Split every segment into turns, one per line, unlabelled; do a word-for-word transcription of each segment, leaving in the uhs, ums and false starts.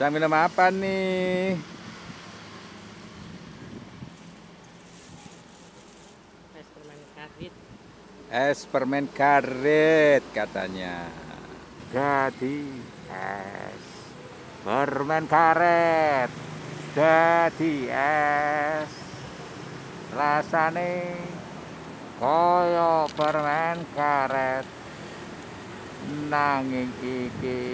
Sedang minum apa nih?
Es permen karet.
Es permen karet katanya. Jadi es permen karet. Jadi es rasane koyo permen karet. Nanging iki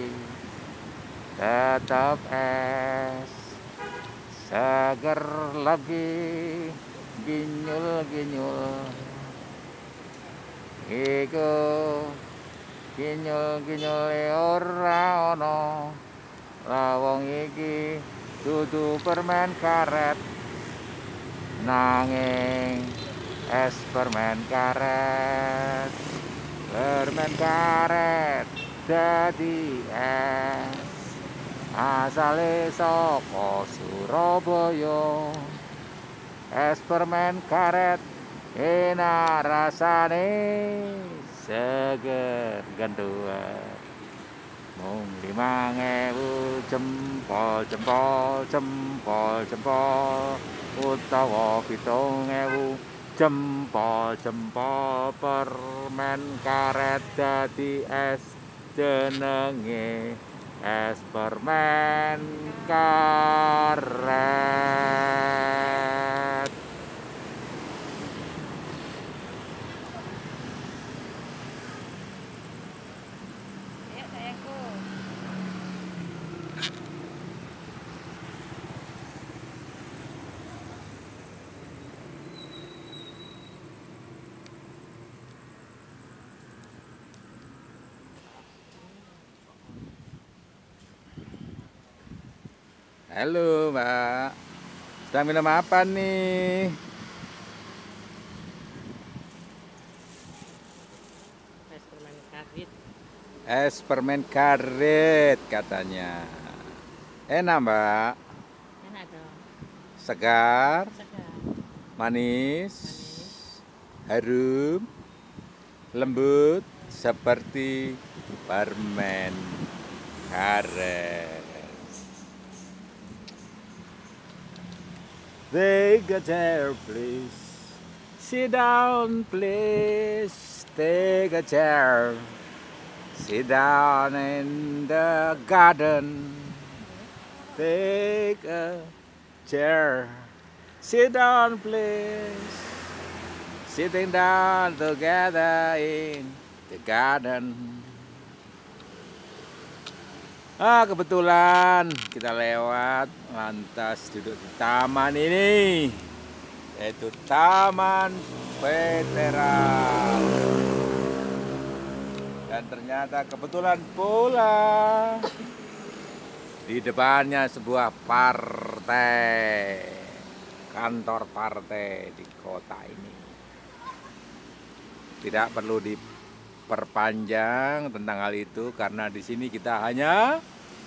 tetep es. Seger lagi ginyul-ginyul. Iku ginyul-ginyul ora ana. Lawang iki dudu permen karet. Nanging es permen karet. Permen karet dadi es. Asale saka Surabaya. Es permen karet enak rasane, seger genduan. Mung limang ewu jempol jempol jempol jempol utawa pitung ewu jempol jempol permen karet dadi es jenenge es permen karet.
Ayo sayangku.
Halo Mbak, sedang minum apa nih?
Es permen karet.
Es permen karet katanya. Enak Mbak,
Enak dong.
segar,
Segar.
manis,
Manis.
harum, lembut seperti permen karet. Take a chair, please. Sit down, please. Take a chair. Sit down in the garden. Take a chair. Sit down, please. Sitting down together in the garden. Ah, kebetulan kita lewat lantas duduk di taman ini, yaitu Taman Veteran. Dan ternyata kebetulan pula di depannya sebuah partai, kantor partai di kota ini. Tidak perlu diperpanjang tentang hal itu karena di sini kita hanya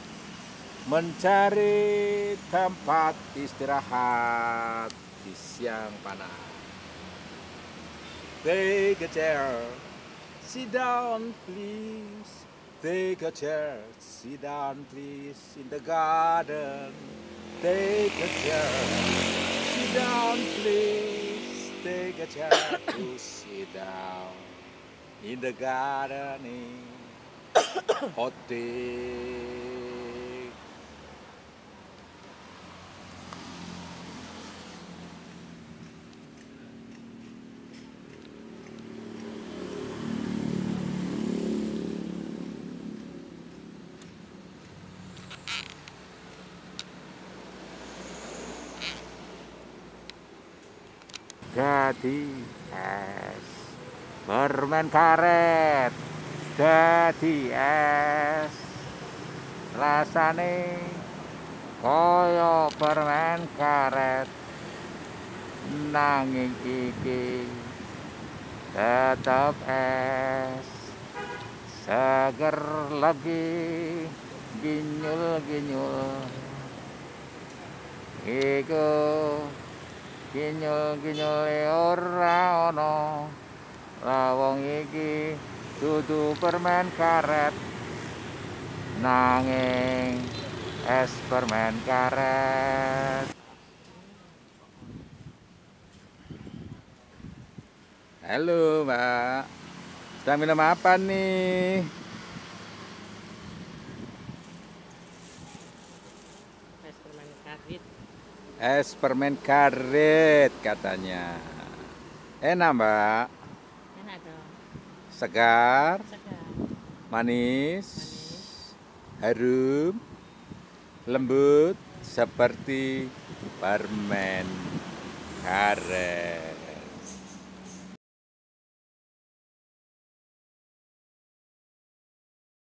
mencari tempat istirahat di siang panas. Take a chair, sit down please. Take a chair, sit down please in the garden. Take a chair, sit down please. Take a chair to sit down in the garden in hot day. Jadi es permen karet, jadi es rasane koyo permen karet. Nanging iki tetep es, seger lagi ginyul-ginyul. Iku ginyul-ginyul ora ana. Lawang iki dudu permen karet. Nanging Es permen karet. Halo Mbak, sedang minum apa nih?
Es permen karet.
Es permen karet katanya. Enak Mbak,
Enak dong.
segar,
Segar.
manis,
Manis.
harum, lembut seperti permen karet.